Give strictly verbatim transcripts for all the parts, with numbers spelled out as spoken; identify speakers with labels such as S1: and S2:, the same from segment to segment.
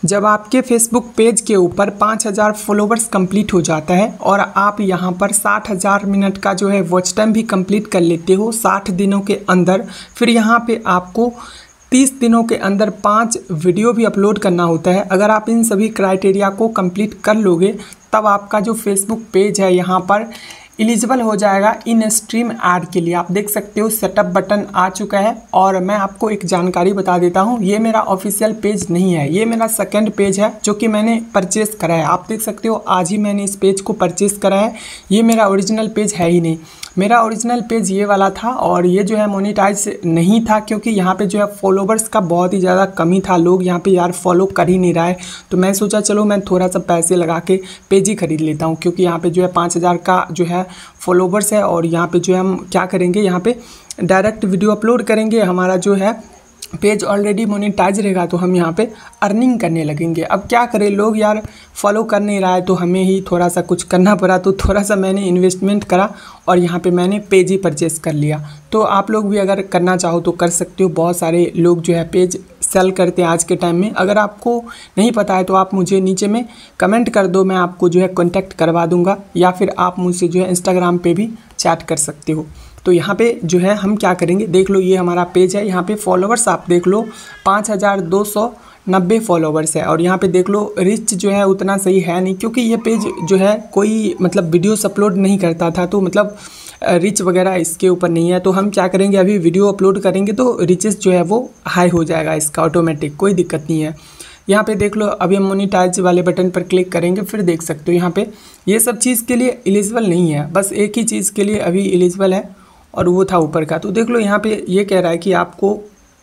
S1: जब आपके Facebook page के ऊपर पाँच हज़ार फॉलोवर्स कंप्लीट हो जाता है और आप यहां पर साठ हज़ार मिनट का जो है वॉच टाइम भी कंप्लीट कर लेते हो साठ दिनों के अंदर, फिर यहां पे आपको तीस दिनों के अंदर पाँच वीडियो भी अपलोड करना होता है। अगर आप इन सभी क्राइटेरिया को कंप्लीट कर लोगे तब आपका जो फेसबुक पेज है यहाँ पर एलिजिबल हो जाएगा इन स्ट्रीम ऐड के लिए। आप देख सकते हो सेटअप बटन आ चुका है। और मैं आपको एक जानकारी बता देता हूँ, ये मेरा ऑफिशियल पेज नहीं है, ये मेरा सेकंड पेज है जो कि मैंने परचेस करा है। आप देख सकते हो आज ही मैंने इस पेज को परचेस करा है, ये मेरा ओरिजिनल पेज है ही नहीं। मेरा ओरिजिनल पेज ये वाला था और ये जो है मोनेटाइज नहीं था क्योंकि यहाँ पे जो है फॉलोवर्स का बहुत ही ज़्यादा कमी था, लोग यहाँ पे यार फॉलो कर ही नहीं रहा है। तो मैं सोचा चलो मैं थोड़ा सा पैसे लगा के पेज ही खरीद लेता हूँ क्योंकि यहाँ पे जो है पाँच हज़ार का जो है फॉलोवर्स है। और यहाँ पे जो है हम क्या करेंगे, यहाँ पे डायरेक्ट वीडियो अपलोड करेंगे, हमारा जो है पेज ऑलरेडी मोनेटाइज रहेगा तो हम यहाँ पे अर्निंग करने लगेंगे। अब क्या करें, लोग यार फॉलो कर नहीं रहा है तो हमें ही थोड़ा सा कुछ करना पड़ा। तो थोड़ा सा मैंने इन्वेस्टमेंट करा और यहाँ पे मैंने पेज ही परचेस कर लिया। तो आप लोग भी अगर करना चाहो तो कर सकते हो। बहुत सारे लोग जो है पेज सेल करते हैं आज के टाइम में। अगर आपको नहीं पता है तो आप मुझे नीचे में कमेंट कर दो, मैं आपको जो है कॉन्टैक्ट करवा दूँगा, या फिर आप मुझसे जो है इंस्टाग्राम पे भी चैट कर सकते हो। तो यहाँ पे जो है हम क्या करेंगे, देख लो ये हमारा पेज है। यहाँ पे फॉलोवर्स आप देख लो पाँच हज़ार दो सौ नब्बे फॉलोवर्स है। और यहाँ पे देख लो रिच जो है उतना सही है नहीं क्योंकि ये पेज जो है कोई मतलब वीडियोस अपलोड नहीं करता था, तो मतलब रिच वगैरह इसके ऊपर नहीं है। तो हम क्या करेंगे, अभी वीडियो अपलोड करेंगे तो रिचेस जो है वो हाई हो जाएगा इसका ऑटोमेटिक, कोई दिक्कत नहीं है। यहाँ पे देख लो अभी हम मोनेटाइज वाले बटन पर क्लिक करेंगे, फिर देख सकते हो यहाँ पे ये सब चीज़ के लिए एलिजिबल नहीं है, बस एक ही चीज़ के लिए अभी एलिजिबल है और वो था ऊपर का। तो देख लो यहाँ पे ये कह रहा है कि आपको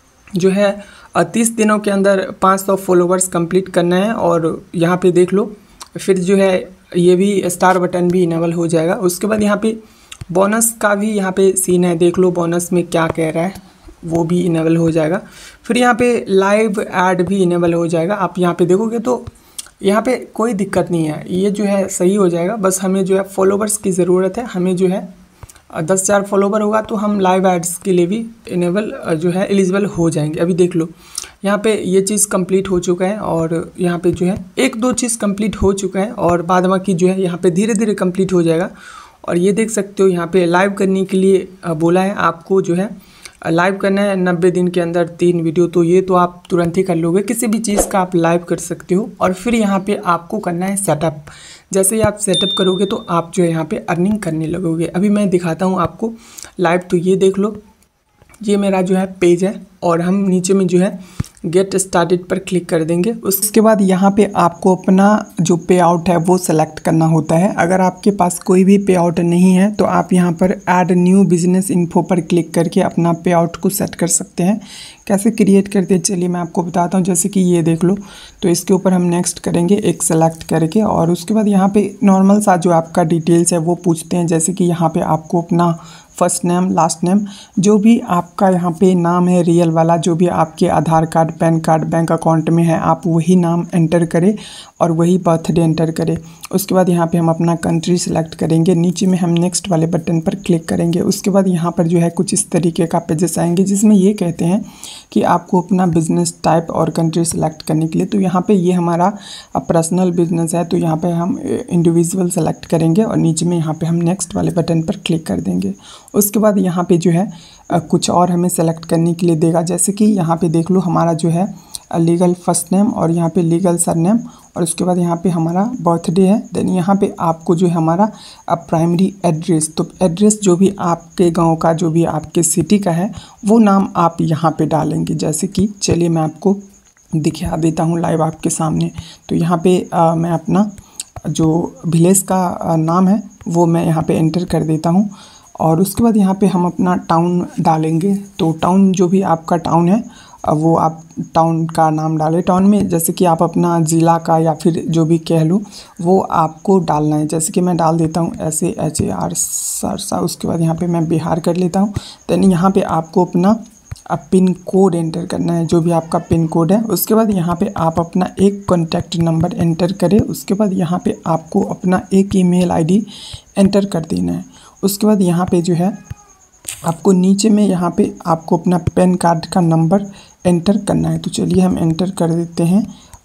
S1: जो है तीस दिनों के अंदर पाँच सौ फॉलोवर्स कंप्लीट करना है। और यहाँ पे देख लो फिर जो है ये भी स्टार बटन भी इनेबल हो जाएगा। उसके बाद यहाँ पे बोनस का भी यहाँ पे सीन है, देख लो बोनस में क्या कह रहा है, वो भी इनेबल हो जाएगा। फिर यहाँ पे लाइव ऐड भी इनेबल हो जाएगा। आप यहाँ पे देखोगे तो यहाँ पे कोई दिक्कत नहीं है, ये जो है सही हो जाएगा। बस हमें जो है फॉलोवर्स की ज़रूरत है, हमें जो है दस हज़ार फॉलोवर होगा तो हम लाइव एड्स के लिए भी इनेबल जो है एलिजिबल हो जाएंगे। अभी देख लो यहाँ पे ये चीज़ कंप्लीट हो चुका है और यहाँ पे जो है एक दो चीज़ कंप्लीट हो चुका है और बाद बाकी जो है यहाँ पे धीरे धीरे कंप्लीट हो जाएगा। और ये देख सकते हो यहाँ पे लाइव करने के लिए बोला है, आपको जो है लाइव करना है नब्बे दिन के अंदर तीन वीडियो। तो ये तो आप तुरंत ही कर लोगे, किसी भी चीज़ का आप लाइव कर सकते हो। और फिर यहाँ पे आपको करना है सेटअप। जैसे ही आप सेटअप करोगे तो आप जो है यहाँ पे अर्निंग करने लगोगे। अभी मैं दिखाता हूँ आपको लाइव। तो ये देख लो ये मेरा जो है पेज है और हम नीचे में जो है गेट स्टार्टेड पर क्लिक कर देंगे। उसके बाद यहाँ पे आपको अपना जो पे आउट है वो सेलेक्ट करना होता है। अगर आपके पास कोई भी पे आउट नहीं है तो आप यहाँ पर ऐड न्यू बिजनेस इन्फो पर क्लिक करके अपना पे आउट को सेट कर सकते हैं। कैसे क्रिएट करते हैं चलिए मैं आपको बताता हूँ। जैसे कि ये देख लो, तो इसके ऊपर हम नेक्स्ट करेंगे एक सेलेक्ट करके। और उसके बाद यहाँ पे नॉर्मल सा जो आपका डिटेल्स है वो पूछते हैं। जैसे कि यहाँ पे आपको अपना फर्स्ट नेम लास्ट नेम जो भी आपका यहाँ पे नाम है रियल वाला, जो भी आपके Aadhaar card PAN card bank account में है, आप वही नाम एंटर करें और वही बर्थडे एंटर करें। उसके बाद यहाँ पे हम अपना कंट्री सेलेक्ट करेंगे, नीचे में हम नेक्स्ट वाले बटन पर क्लिक करेंगे। उसके बाद यहाँ पर जो है कुछ इस तरीके का पेजेस आएंगे जिसमें ये कहते हैं कि आपको अपना बिजनेस टाइप और कंट्री सेलेक्ट करने के लिए। तो यहाँ पे ये हमारा पर्सनल बिजनेस है तो यहाँ पे हम इंडिविजुअल सेलेक्ट करेंगे और नीचे में यहाँ पे हम नेक्स्ट वाले बटन पर क्लिक कर देंगे। उसके बाद यहाँ पे जो है कुछ और हमें सेलेक्ट करने के लिए देगा। जैसे कि यहाँ पे देख लो हमारा जो है लीगल फर्स्ट नेम और यहाँ पे लीगल सरनेम और उसके बाद यहाँ पे हमारा बर्थडे है। देन यहाँ पे आपको जो है हमारा प्राइमरी एड्रेस, तो एड्रेस जो भी आपके गांव का जो भी आपके सिटी का है वो नाम आप यहाँ पे डालेंगे। जैसे कि चलिए मैं आपको दिखा देता हूँ लाइव आपके सामने। तो यहाँ पे आ, मैं अपना जो विलेज का आ, नाम है वो मैं यहाँ पे एंटर कर देता हूँ। और उसके बाद यहाँ पे हम अपना टाउन डालेंगे। तो टाउन जो भी आपका टाउन है वो आप टाउन का नाम डालें। टाउन में जैसे कि आप अपना ज़िला का या फिर जो भी कह लूँ वो आपको डालना है। जैसे कि मैं डाल देता हूँ ऐसे एच ए आर सरसा। उसके बाद यहाँ पे मैं बिहार कर लेता हूँ। देन यहाँ पे आपको अपना पिन कोड एंटर करना है, जो भी आपका पिन कोड है। उसके बाद यहाँ पे आप अपना एक कॉन्टैक्ट नंबर एंटर करें। उसके बाद यहाँ पे आपको अपना एक ईमेल आईडी एंटर कर देना है। उसके बाद यहाँ पे जो है आपको नीचे में यहाँ पे आपको अपना पैन कार्ड का नंबर एंटर करना है। तो चलिए हम एंटर कर देते हैं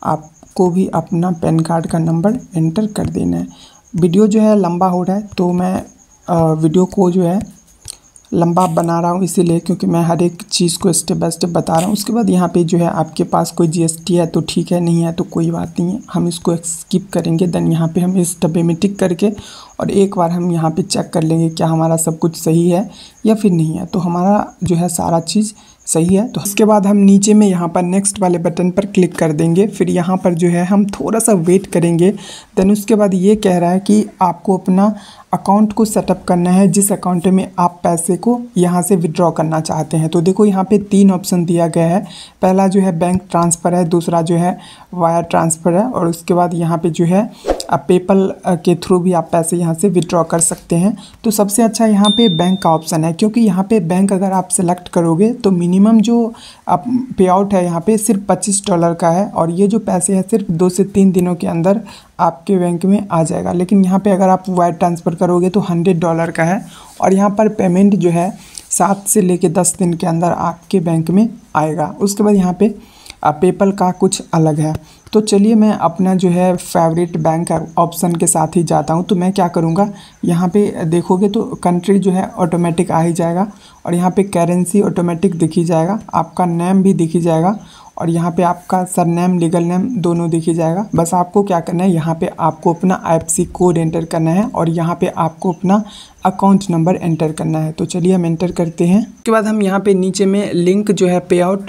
S1: आपको भी अपना पैन कार्ड का नंबर एंटर कर देना है। वीडियो जो है लंबा हो रहा है तो मैं वीडियो को जो है लंबा बना रहा हूँ इसीलिए, क्योंकि मैं हर एक चीज़ को स्टेप बाय स्टेप बता रहा हूँ। उसके बाद यहाँ पे जो है आपके पास कोई जीएसटी है तो ठीक है, नहीं है तो कोई बात नहीं है, हम इसको स्किप करेंगे। देन यहाँ पे हम इस डब्बे में टिक करके और एक बार हम यहाँ पे चेक कर लेंगे क्या हमारा सब कुछ सही है या फिर नहीं है। तो हमारा जो है सारा चीज़ सही है। तो उसके बाद हम नीचे में यहाँ पर नेक्स्ट वाले बटन पर क्लिक कर देंगे। फिर यहाँ पर जो है हम थोड़ा सा वेट करेंगे। देन उसके बाद ये कह रहा है कि आपको अपना अकाउंट को सेटअप करना है, जिस अकाउंट में आप पैसे को यहाँ से विड्रॉ करना चाहते हैं। तो देखो यहाँ पे तीन ऑप्शन दिया गया है। पहला जो है बैंक ट्रांसफ़र है, दूसरा जो है वायर ट्रांसफ़र है, और उसके बाद यहाँ पे जो है आप पेपल के थ्रू भी आप पैसे यहाँ से विड्रॉ कर सकते हैं। तो सबसे अच्छा यहाँ पे बैंक का ऑप्शन है, क्योंकि यहाँ पे बैंक अगर आप सेलेक्ट करोगे तो मिनिमम जो आप पे आउट है यहाँ पे सिर्फ पच्चीस डॉलर का है, और ये जो पैसे हैं सिर्फ दो से तीन दिनों के अंदर आपके बैंक में आ जाएगा। लेकिन यहाँ पे अगर आप वायर ट्रांसफ़र करोगे तो हंड्रेड डॉलर का है, और यहाँ पर पेमेंट जो है सात से लेके दस दिन के अंदर आपके बैंक में आएगा। उसके बाद यहाँ पे पेपल का कुछ अलग है। तो चलिए मैं अपना जो है फेवरेट बैंक ऑप्शन के साथ ही जाता हूँ। तो मैं क्या करूँगा, यहाँ पे देखोगे तो कंट्री जो है ऑटोमेटिक आ ही जाएगा, और यहाँ पे करेंसी ऑटोमेटिक दिख ही जाएगा, आपका नेम भी दिख ही जाएगा, और यहाँ पे आपका सरनेम लीगल नेम दोनों दिख ही जाएगा। बस आपको क्या करना है, यहाँ पे आपको अपना आईएफएससी कोड एंटर करना है, और यहाँ पे आपको अपना अकाउंट नंबर एंटर करना है। तो चलिए हम एंटर करते हैं। उसके बाद हम यहाँ पे नीचे में लिंक जो है पे आउट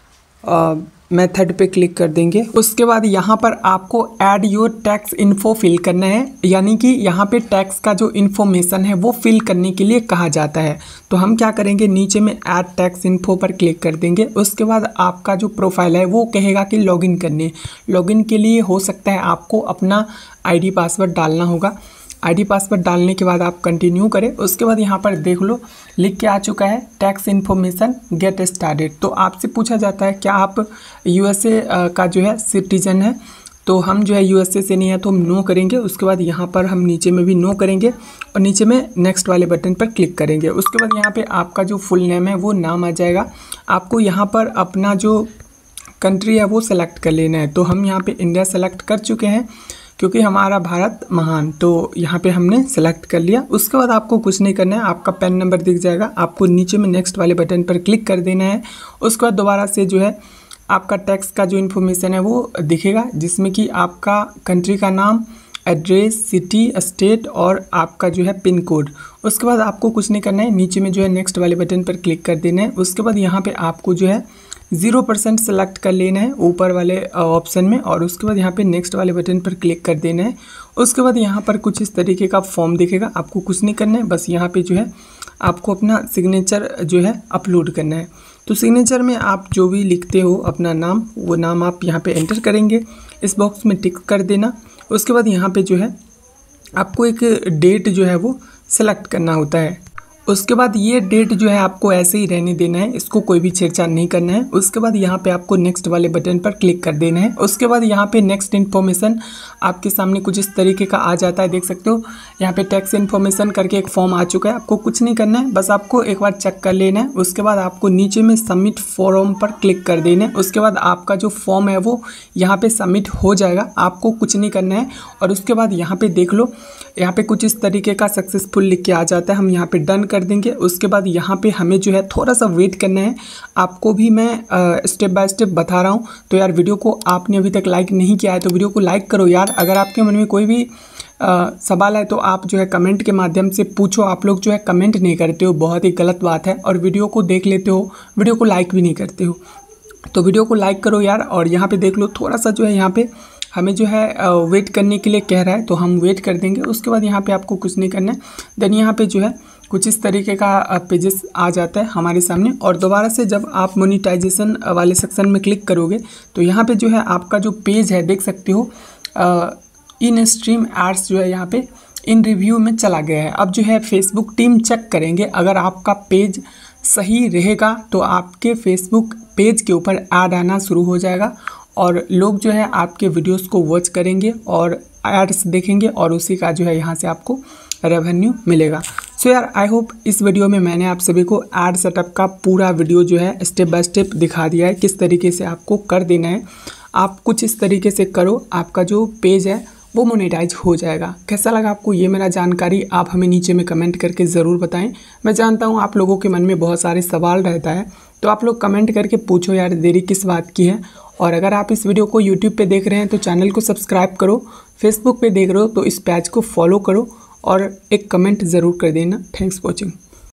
S1: मेथड पे क्लिक कर देंगे। उसके बाद यहाँ पर आपको add your tax info fill करना है, यानी कि यहाँ पे टैक्स का जो इन्फॉर्मेशन है वो फिल करने के लिए कहा जाता है। तो हम क्या करेंगे, नीचे में ऐड टैक्स इन्फो पर क्लिक कर देंगे। उसके बाद आपका जो प्रोफाइल है वो कहेगा कि लॉगिन करने लॉगिन के लिए हो सकता है आपको अपना आईडी पासवर्ड डालना होगा। आईडी पासवर्ड डालने के बाद आप कंटिन्यू करें। उसके बाद यहाँ पर देख लो लिख के आ चुका है टैक्स इन्फॉर्मेशन गेट स्टार्टेड। तो आपसे पूछा जाता है क्या आप यूएसए का जो है सिटीजन है, तो हम जो है यूएसए से नहीं है तो हम नो करेंगे। उसके बाद यहाँ पर हम नीचे में भी नो करेंगे, और नीचे में नेक्स्ट वाले बटन पर क्लिक करेंगे। उसके बाद यहाँ पे आपका जो फुल नेम है वो नाम आ जाएगा। आपको यहाँ पर अपना जो कंट्री है वो सेलेक्ट कर लेना है। तो हम यहाँ पे इंडिया सेलेक्ट कर चुके हैं, क्योंकि हमारा भारत महान, तो यहाँ पे हमने सेलेक्ट कर लिया। उसके बाद आपको कुछ नहीं करना है, आपका पैन नंबर दिख जाएगा, आपको नीचे में नेक्स्ट वाले बटन पर क्लिक कर देना है। उसके बाद दोबारा से जो है आपका टैक्स का जो इन्फॉर्मेशन है वो दिखेगा, जिसमें कि आपका कंट्री का नाम, एड्रेस, सिटी, स्टेट और आपका जो है पिन कोड। उसके बाद आपको कुछ नहीं करना है, नीचे में जो है नेक्स्ट वाले बटन पर क्लिक कर देना है। उसके बाद यहाँ पे आपको जो है ज़ीरो परसेंट सेलेक्ट कर लेना है ऊपर वाले ऑप्शन में, और उसके बाद यहाँ पे नेक्स्ट वाले बटन पर क्लिक कर देना है। उसके बाद यहाँ पर कुछ इस तरीके का फॉर्म दिखेगा, आपको कुछ नहीं करना है, बस यहाँ पे जो है आपको अपना सिग्नेचर जो है अपलोड करना है। तो सिग्नेचर में आप जो भी लिखते हो अपना नाम, वो नाम आप यहाँ पे एंटर करेंगे, इस बॉक्स में टिक कर देना। उसके बाद यहाँ पे जो है आपको एक डेट जो है वो सेलेक्ट करना होता है। उसके बाद ये डेट जो है आपको ऐसे ही रहने देना है, इसको कोई भी छेड़छाड़ नहीं करना है। उसके बाद यहाँ पे आपको नेक्स्ट वाले बटन पर क्लिक कर देना है। उसके बाद यहाँ पे नेक्स्ट इन्फॉर्मेशन आपके सामने कुछ इस तरीके का आ जाता है, देख सकते हो यहाँ पे टैक्स इन्फॉर्मेशन करके एक फॉर्म आ चुका है। आपको कुछ नहीं करना है, बस आपको एक बार चेक कर लेना है। उसके बाद आपको नीचे में सबमिट फॉर्म पर क्लिक कर देना है। उसके बाद आपका जो फॉर्म है वो यहाँ पे सबमिट हो जाएगा, आपको कुछ नहीं करना है। और उसके बाद यहाँ पे देख लो, यहाँ पे कुछ इस तरीके का सक्सेसफुल लिख के आ जाता है, हम यहाँ पे डन कर देंगे। उसके बाद यहाँ पे हमें जो है थोड़ा सा वेट करना है, आपको भी मैं स्टेप बाय स्टेप बता रहा हूँ। तो यार वीडियो को आपने अभी तक लाइक नहीं किया है तो वीडियो को लाइक करो यार। अगर आपके मन में कोई भी आ, सवाल है तो आप जो है कमेंट के माध्यम से पूछो। आप लोग जो है कमेंट नहीं करते हो, बहुत ही गलत बात है, और वीडियो को देख लेते हो, वीडियो को लाइक भी नहीं करते हो। तो वीडियो को लाइक करो यार। और यहाँ पे देख लो थोड़ा सा जो है यहाँ पे हमें जो है वेट करने के लिए कह रहा है, तो हम वेट कर देंगे। उसके बाद यहाँ पे आपको कुछ नहीं करना है। देन यहाँ पे जो है कुछ इस तरीके का पेजेस आ जाता है हमारे सामने, और दोबारा से जब आप मोनेटाइजेशन वाले सेक्शन में क्लिक करोगे तो यहाँ पे जो है आपका जो पेज है देख सकते हो, इन स्ट्रीम एड्स जो है यहाँ पे इन रिव्यू में चला गया है। अब जो है फेसबुक टीम चेक करेंगे, अगर आपका पेज सही रहेगा तो आपके फेसबुक पेज के ऊपर ऐड आना शुरू हो जाएगा, और लोग जो है आपके वीडियोस को वॉच करेंगे और एड्स देखेंगे, और उसी का जो है यहाँ से आपको रेवेन्यू मिलेगा। सो यार आई होप इस वीडियो में मैंने आप सभी को ऐड सेटअप का पूरा वीडियो जो है स्टेप बाय स्टेप दिखा दिया है, किस तरीके से आपको कर देना है। आप कुछ इस तरीके से करो, आपका जो पेज है वो मोनेटाइज हो जाएगा। कैसा लगा आपको ये मेरा जानकारी, आप हमें नीचे में कमेंट करके ज़रूर बताएं। मैं जानता हूँ आप लोगों के मन में बहुत सारे सवाल रहता है, तो आप लोग कमेंट करके पूछो यार देरी किस बात की है। और अगर आप इस वीडियो को यूट्यूब पे देख रहे हैं तो चैनल को सब्सक्राइब करो, फेसबुक पे देख रहे हो तो इस पेज को फॉलो करो और एक कमेंट ज़रूर कर देना। Thanks for watching.